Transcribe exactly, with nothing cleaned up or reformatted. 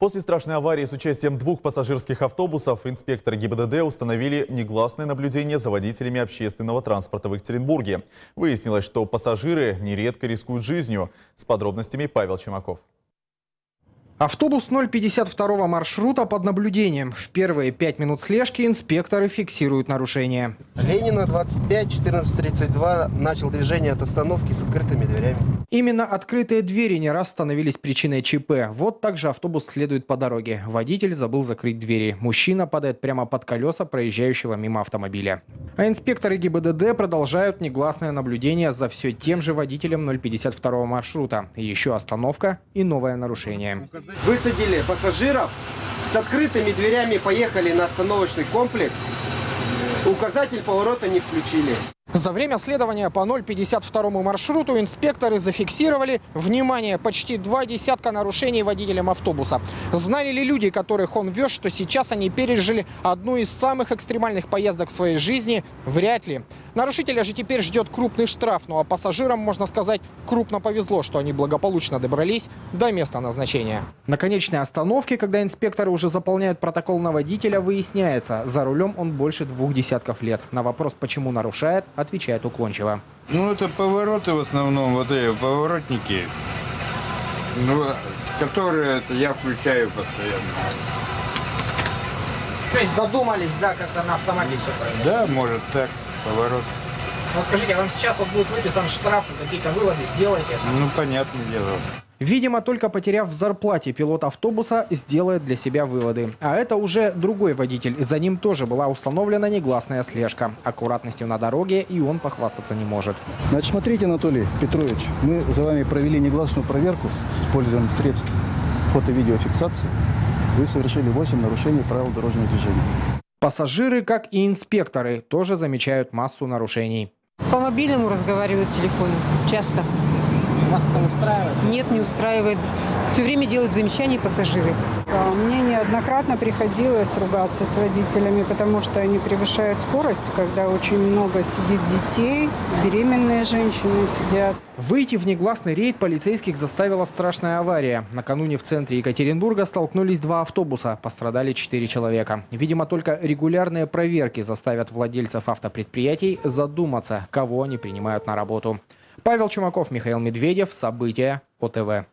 После страшной аварии с участием двух пассажирских автобусов инспекторы ГИБДД установили негласное наблюдение за водителями общественного транспорта в Екатеринбурге. Выяснилось, что пассажиры нередко рискуют жизнью. С подробностями Павел Чумаков. Автобус ноль пятьдесят второго маршрута под наблюдением. В первые пять минут слежки инспекторы фиксируют нарушение. Ленина, двадцать пять, четырнадцать тридцать два, начал движение от остановки с открытыми дверями. Именно открытые двери не раз становились причиной ЧП. Вот так же автобус следует по дороге. Водитель забыл закрыть двери. Мужчина падает прямо под колеса проезжающего мимо автомобиля. А инспекторы ГИБДД продолжают негласное наблюдение за все тем же водителем ноль пятьдесят второго маршрута. Еще остановка и новое нарушение. Высадили пассажиров, с открытыми дверями поехали на остановочный комплекс. Указатель поворота не включили. За время следования по ноль пятьдесят второму маршруту инспекторы зафиксировали, внимание, почти два десятка нарушений водителем автобуса. Знали ли люди, которых он вез, что сейчас они пережили одну из самых экстремальных поездок в своей жизни? Вряд ли. Нарушителя же теперь ждет крупный штраф, ну а пассажирам, можно сказать, крупно повезло, что они благополучно добрались до места назначения. На конечной остановке, когда инспекторы уже заполняют протокол на водителя, выясняется, за рулем он больше двух десятков лет. На вопрос, почему нарушает, отвечает уклончиво. Ну, это повороты в основном, вот эти поворотники, ну, которые это я включаю постоянно. То есть задумались, да, как-то на автомате все произошло? Да, может так, поворот. Ну, скажите, вам сейчас вот будет выписан штраф, какие-то выводы сделаете? Ну, понятное дело. Видимо, только потеряв в зарплате, пилот автобуса сделает для себя выводы. А это уже другой водитель. За ним тоже была установлена негласная слежка. Аккуратностью на дороге и он похвастаться не может. Значит, смотрите, Анатолий Петрович, мы за вами провели негласную проверку с использованием средств фото-видеофиксации. Вы совершили восемь нарушений правил дорожного движения. Пассажиры, как и инспекторы, тоже замечают массу нарушений. По мобильному разговаривают в телефоне. Часто. Вас это устраивает? Нет, не устраивает. Все время делают замечания пассажиры. Мне неоднократно приходилось ругаться с водителями, потому что они превышают скорость, когда очень много сидит детей, беременные женщины сидят. Выйти в негласный рейд полицейских заставила страшная авария. Накануне в центре Екатеринбурга столкнулись два автобуса. Пострадали четыре человека. Видимо, только регулярные проверки заставят владельцев автопредприятий задуматься, кого они принимают на работу. Павел Чумаков, Михаил Медведев. События ОТВ.